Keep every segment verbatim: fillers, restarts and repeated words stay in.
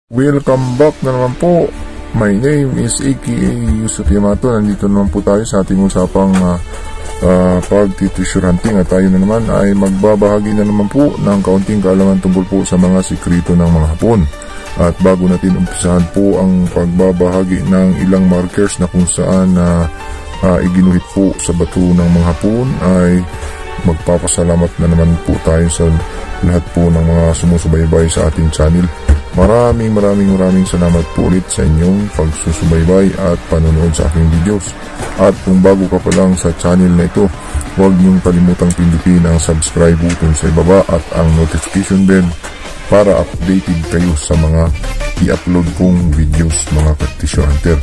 Welcome back na naman po. My name is A K A Yusuf Yamato. Nandito naman po tayo sa ating usapang uh, uh, pag-treasure hunting, at tayo na naman ay magbabahagi na naman po ng kaunting kaalaman tungkol po sa mga sikreto ng mga Hapon. At bago natin umpisahan po ang pagbabahagi ng ilang markers na kung saan uh, uh, iginuhit po sa bato ng mga Hapon, ay magpapasalamat na naman po tayo sa lahat po ng mga sumusubaybay sa ating channel. Maraming maraming maraming salamat po ulit sa inyong pagsusubaybay at panonood sa aking videos. At kung bago ka pa lang sa channel na ito, huwag niyong kalimutang pindutin ang subscribe button sa ibaba at ang notification bell para updated kayo sa mga i-upload kong videos, mga ka-treasure hunter.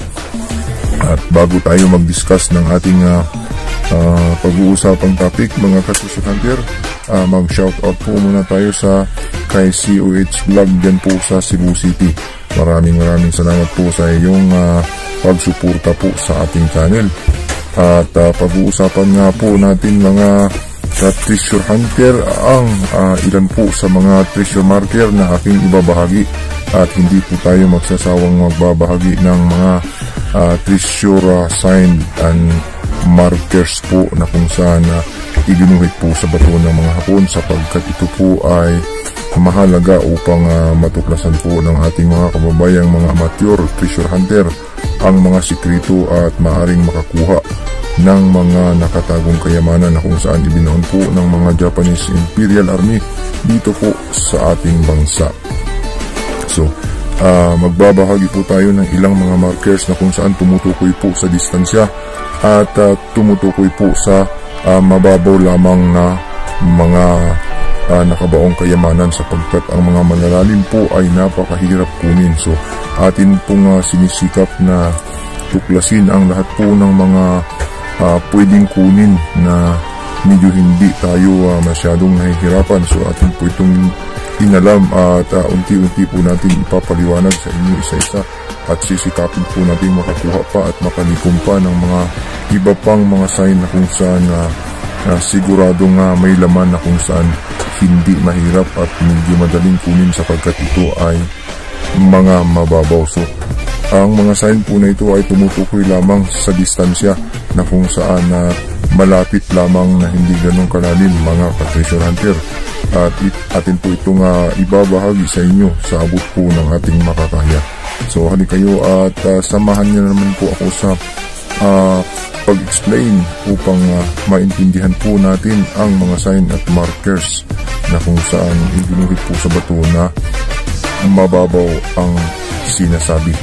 At bago tayo mag-discuss ng ating uh, uh, pag-uusapang topic, mga ka-treasure hunter, uh, mag-shoutout po muna tayo sa kay C O H Vlog dyan po sa Cebu City. Maraming maraming salamat po sa iyong uh, pagsuporta po sa ating channel. At uh, pag-uusapan nga po natin, mga treasure hunter, ang uh, ilan po sa mga treasure marker na aking ibabahagi. At hindi po tayo magsasawang magbabahagi ng mga uh, treasure uh, sign and markers po na kung saan uh, iginuhit po sa bato ng mga Hapon, sapagkat ito po ay mahalaga upang uh, matuklasan po ng ating mga kababayang mga amateur treasure hunter ang mga sikreto at maaring makakuha ng mga nakatagong kayamanan na kung saan ibinaon po ng mga Japanese Imperial Army dito po sa ating bansa. So, uh, magbabahagi po tayo ng ilang mga markers na kung saan tumutukoy po sa distansya at uh, tumutukoy po sa uh, mababaw lamang na mga Uh, nakabaong kayamanan, sapagkat ang mga malalalim po ay napakahirap kunin. So atin pong uh, sinisikap na tuklasin ang lahat po ng mga uh, pwedeng kunin na medyo hindi tayo uh, masyadong nahihirapan. So atin po itong inalam at uh, unti-unti po natin ipapaliwanag sa inyo isa-isa, at sisikapin po natin makakuha pa at makalikom pa ng mga iba pang mga sign na kung saan uh, uh, siguradong uh, may laman na kung saan hindi mahirap at medyo madaling kunin, sapagkat ito ay mga mababaw. So ang mga sign po na ito ay tumutukoy lamang sa distansya na kung saan uh, malapit lamang na hindi ganong kalalim, mga ka-treasure hunter. At it, atin po itong uh, ibabahagi sa inyo sa abot po ng ating makakaya. So hali kayo at uh, samahan niyo naman po ako sa uh, pag-explain upang uh, maintindihan po natin ang mga sign at markers na kung saan iginuhit po sa bato na mababaw ang sinasabi.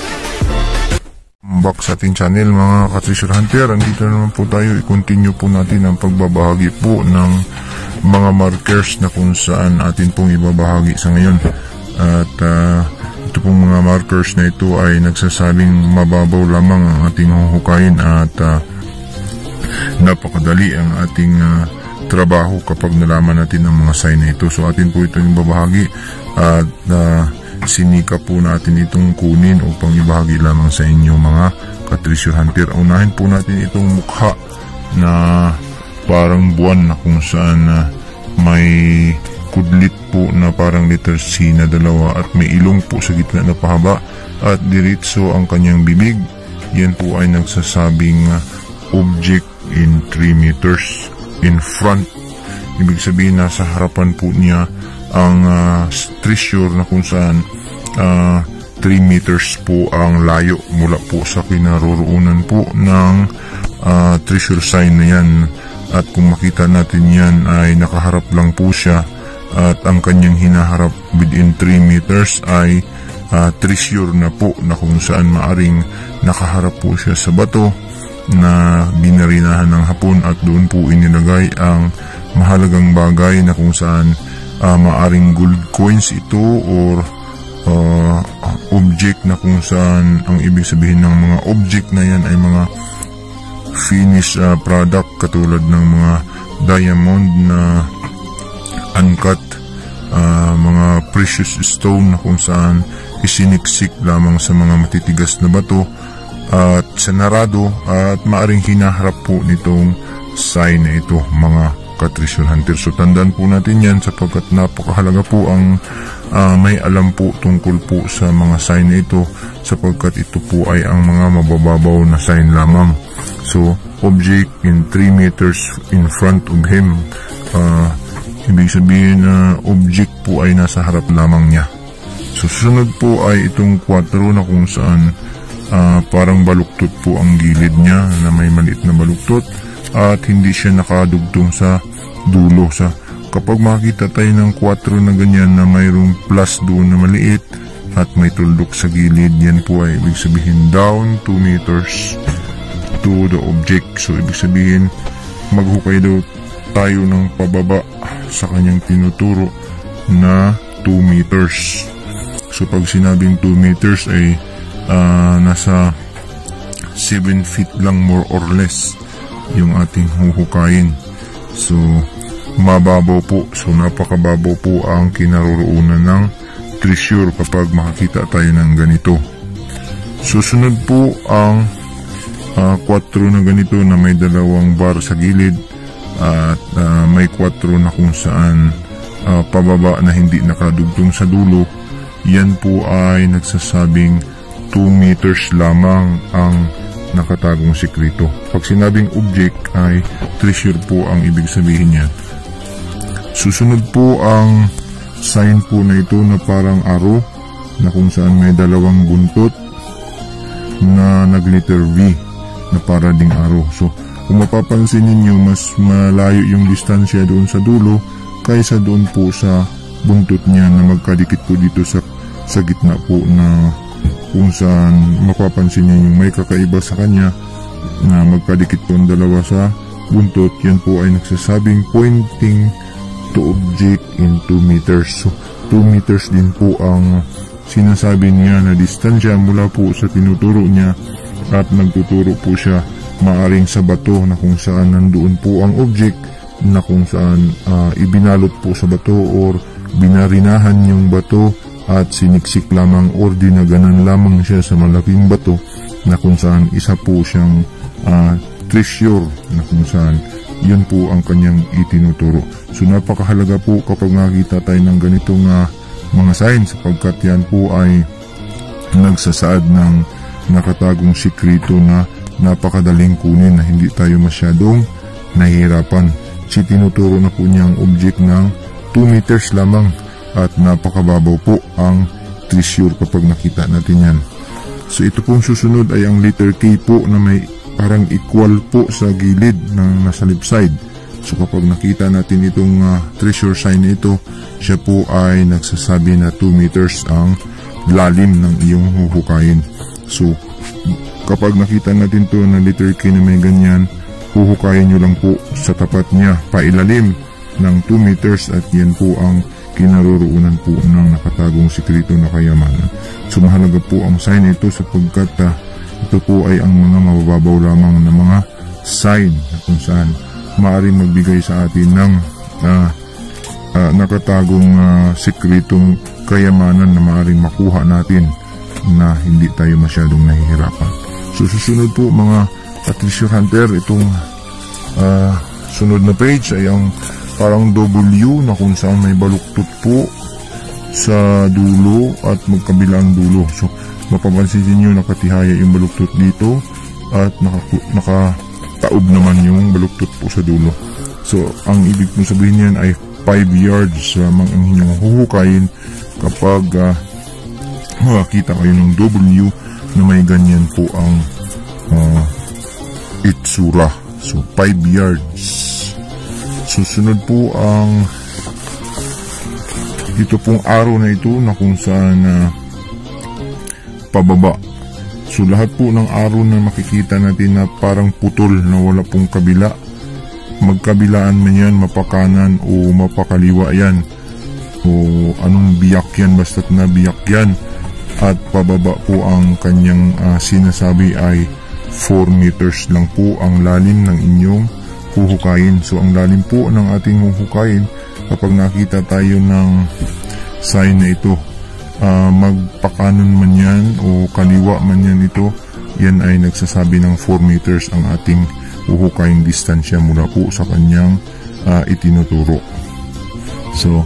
Back sa ating channel, mga ka-treasure hunter, andito naman po tayo. I-continue po natin ang pagbabahagi po ng mga markers na kung saan atin pong ibabahagi sa ngayon. At uh, ito pong mga markers na ito ay nagsasabing mababaw lamang ang ating huhukayin, at uh, napakadali ang ating uh, trabaho kapag nalaman natin ang mga sign na ito. So atin po itong ibabahagi at uh, sinika po natin itong kunin upang ibahagi lamang sa inyo, mga ka-treasure hunter. Unahin po natin itong mukha na parang buwan na kung saan uh, may kudlit po na parang letter C na dalawa, at may ilong po sa gitna na pahaba at diretso ang kanyang bibig. Yan po ay nagsasabing uh, object in three meters in front. Ibig sabihin, nasa harapan po niya ang uh, treasure na kung saan uh, three meters po ang layo mula po sa kinaroroonan po ng uh, treasure sign na yan. At kung makita natin yan ay nakaharap lang po siya, at ang kanyang hinaharap within three meters ay uh, treasure na po na kung saan maaring nakaharap po siya sa bato na binarinahan ng Hapon, at doon po inilagay ang mahalagang bagay na kung saan uh, maaring gold coins ito or uh, object na kung saan ang ibig sabihin ng mga object na yan ay mga finished uh, product, katulad ng mga diamond na uncut, uh, mga precious stone na kung saan isiniksik lamang sa mga matitigas na bato at sanarado, at maaring hinaharap po nitong sign na ito, mga ka-treasure hunter. So tandaan po natin yan sapagkat napakahalaga po ang uh, may alam po tungkol po sa mga sign na ito sapagkat ito po ay ang mga mabababaw na sign lamang. So object in three meters in front of him. Uh, ibig sabihin na uh, object po ay nasa harap lamang niya. So susunod po ay itong kwatro na kung saan uh, parang baluktot po ang gilid niya na may maliit na baluktot at hindi siya nakadugtong sa dulo. Sa kapag makita tayo ng kwatro na ganyan na mayroong plus doon na maliit at may tuldok sa gilid, yan po ay ibig sabihin down two meters to the object. So ibig sabihin maghukay daw tayo ng pababa sa kanyang tinuturo na two meters. So pag sinabing two meters ay uh, nasa seven feet lang more or less yung ating huhukayin. So mababaw po. So napakababaw po ang kinaroroonan ng treasure kapag makakita tayo ng ganito. Susunod po ang uh, kwatro na ganito na may dalawang bar sa gilid at uh, may kwatro na kung saan uh, pababa na hindi nakadugtong sa dulo. Yan po ay nagsasabing two meters lamang ang nakatagong sikreto. Pag sinabing object ay treasure po ang ibig sabihin niya. Susunod po ang sign po na ito na parang arrow na kung saan may dalawang buntot na nag-letter V na para ding arrow. So kung mapapansin ninyo, mas malayo yung distansya doon sa dulo kaysa doon po sa buntot niya na magkadikit po dito sa, sa gitna po na kung saan mapapansin niyo yung may kakaiba sa kanya na magkadikit po ang dalawa sa buntot. Yan po ay nagsasabing pointing to object in two meters. So two meters din po ang sinasabi niya na distansya mula po sa tinuturo niya at nagtuturo po siya maaring sa bato na kung saan nandoon po ang object na kung saan uh, ibinalot po sa bato or binarinahan yung bato at siniksik lamang or dinaganan lamang siya sa malaking bato na kung saan isa po siyang uh, treasure na kung saan yun po ang kanyang itinuturo. So napakahalaga po kapag nakita tayo ng ganitong uh, mga sign sapagkat yan po ay nagsasaad ng nakatagong sikreto na napakadaling kunin na hindi tayo masyadong nahihirapan. Si tinuturo na po niyang object ng two meters lamang at napakababaw po ang treasure kapag nakita natin yan. So ito pong susunod ay ang letter K po na may parang equal po sa gilid ng nasa left side. So kapag nakita natin itong uh, treasure sign na ito, siya po ay nagsasabi na two meters ang lalim ng iyong huhukayin. So kapag nakita natin to na letter K na may ganyan, huhukayin nyo lang po sa tapat niya pailalim ng two meters at yan po ang kinaroroonan po ng nakatagong sikreto na kayamanan. So mahalaga po ang sign ito sapagkat uh, ito po ay ang mga mababaw lamang na mga sign na kung saan maaaring magbigay sa atin ng uh, uh, nakatagong uh, sikretong kayamanan na maaaring makuha natin na hindi tayo masyadong nahihirapan. So susunod po mga treasure hunter, itong uh, sunod na page ay ang parang W na kung saan may baluktot po sa dulo at magkabilang dulo. So mapapansin niyo nakatihaya yung baluktot dito at naka, nakataob naman yung baluktot po sa dulo. So ang ibig kong sabihin yan ay five yards lamang ang inyong huhukayin kapag uh, makakita kayo ng W na may ganyan po ang uh, itsura. So five yards. Susunod po ang ito pong arrow na ito na kung saan uh, pababa. So lahat po ng arrow na makikita natin na parang putol na wala pong kabila, magkabilaan man yan, mapakanan o mapakaliwa yan o anong biyak yan, basta't na biyak yan at pababa po ang kanyang uh, sinasabi ay four meters lang po ang lalim ng inyong huhukayin. So ang lalim po ng ating huhukayin kapag nakita tayo ng sign na ito, uh, magpakanan man yan o kaliwa man yan ito, yan ay nagsasabi ng four meters ang ating huhukaying distansya mula po sa kanyang uh, itinuturo. So,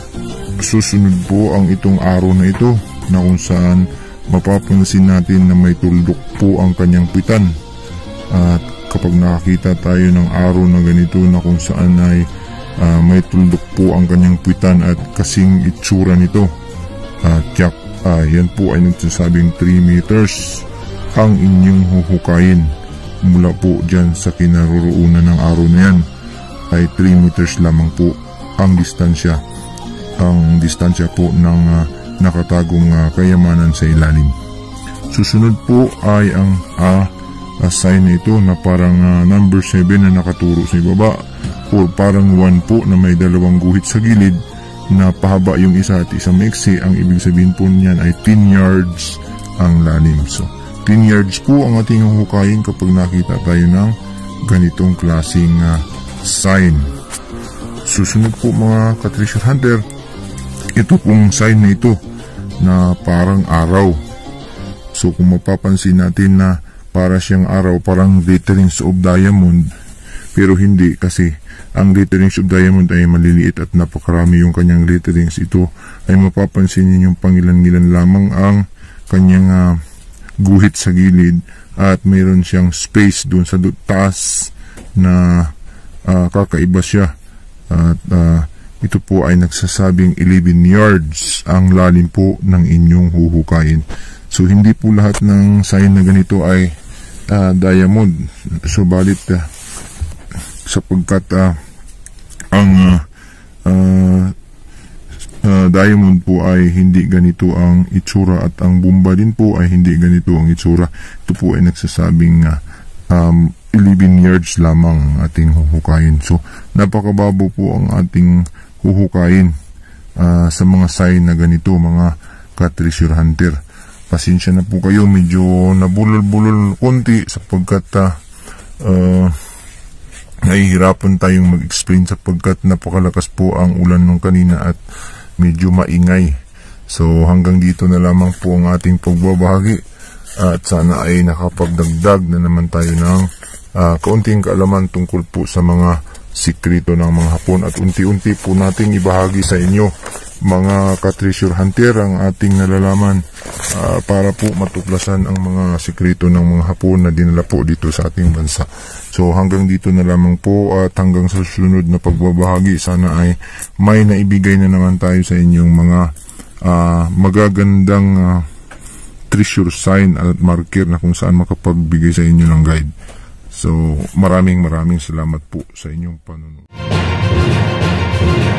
susunod po ang itong araw na ito na kung saan mapapansin natin na may tuldok po ang kanyang pitan. At kapag nakakita tayo ng araw na ganito na kung saan ay uh, may tuldok po ang kanyang pitan at kasing itsura nito, uh, tiyak, uh, yan po ay nagsasabing three meters ang inyong huhukayin mula po dyan sa kinaroroonan ng araw na yan. Ay three meters lamang po ang distansya ang distansya po ng uh, nakatagong uh, kayamanan sa ilalim. Susunod po ay ang uh, uh, sign na ito na parang uh, number seven na nakaturo sa ibaba, or parang one po na may dalawang guhit sa gilid na pahaba yung isa at isang maiksi. Ang ibig sabihin po niyan ay ten yards ang lalim. So ten yards po ang ating huhukayin kapag nakita tayo ng ganitong klaseng uh, sign. Susunod po mga ka-treasure hunter, ito pong sign na ito na parang araw. So kung mapapansin natin na para siyang araw, parang glitterings of diamond, pero hindi, kasi ang glitterings of diamond ay maliliit at napakarami yung kanyang glitterings. Ito ay mapapansin niyo yung pangilan-ngilan lamang ang kanyang uh, guhit sa gilid at mayroon siyang space doon sa taas na uh, kakaiba siya. At uh, ito po ay nagsasabing eleven yards ang lalim po ng inyong huhukayin. So hindi po lahat ng sign na ganito ay uh, diamond. So balit uh, sapagkat uh, ang uh, uh, uh, diamond po ay hindi ganito ang itsura at ang bumba din po ay hindi ganito ang itsura. Ito po ay nagsasabing uh, um, eleven yards lamang ating huhukayin. So napakababaw po ang ating huhukayin uh, sa mga sign na ganito, mga ka-treasure hunter. Pasensya na po kayo, medyo nabulol-bulol konti sapagkat uh, uh, nahihirapan tayong mag-explain sapagkat napakalakas po ang ulan nung kanina at medyo maingay. So hanggang dito na lamang po ang ating pagbabahagi at sana ay nakapagdagdag na naman tayo ng uh, kaunting kaalaman tungkol po sa mga sikreto ng mga Hapon at unti-unti po nating ibahagi sa inyo mga ka-treasure hunter ang ating nalalaman uh, para po matuklasan ang mga sikreto ng mga Hapon na dinala po dito sa ating bansa. So hanggang dito na lamang po at hanggang sa susunod na pagbabahagi, sana ay may naibigay na naman tayo sa inyong mga uh, magagandang uh, treasure sign at marker na kung saan makapagbigay sa inyo ng guide. So maraming maraming salamat po sa inyong panonood.